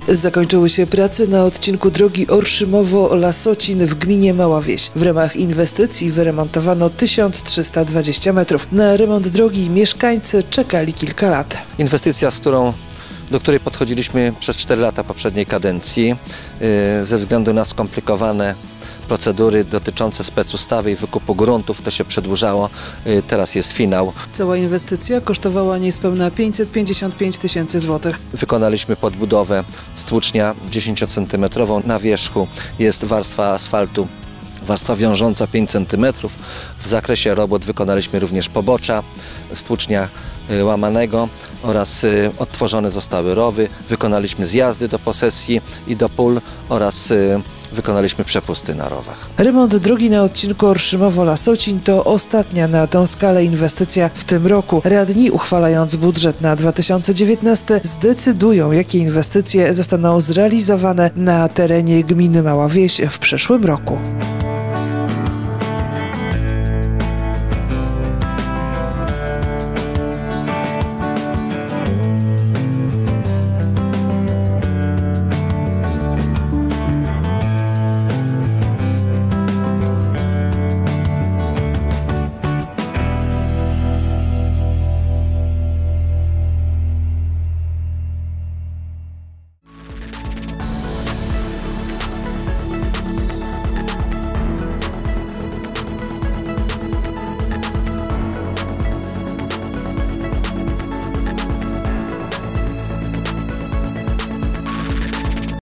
Zakończyły się prace na odcinku drogi Orszymowo-Lasocin w gminie Mała Wieś. W ramach inwestycji wyremontowano 1320 metrów. Na remont drogi mieszkańcy czekali kilka lat. Inwestycja, do której podchodziliśmy przez 4 lata poprzedniej kadencji, ze względu na skomplikowane procedury dotyczące specustawy i wykupu gruntów, to się przedłużało. Teraz jest finał. Cała inwestycja kosztowała niespełna 555 000 złotych. Wykonaliśmy podbudowę stłucznia 10 cm. Na wierzchu jest warstwa asfaltu, warstwa wiążąca 5 cm. W zakresie robót wykonaliśmy również pobocza stłucznia łamanego oraz odtworzone zostały rowy. Wykonaliśmy zjazdy do posesji i do pól oraz wykonaliśmy przepusty na rowach. Remont drogi na odcinku Orszymowo-Lasocin to ostatnia na tą skalę inwestycja w tym roku. Radni, uchwalając budżet na 2019, zdecydują, jakie inwestycje zostaną zrealizowane na terenie gminy Mała Wieś w przyszłym roku.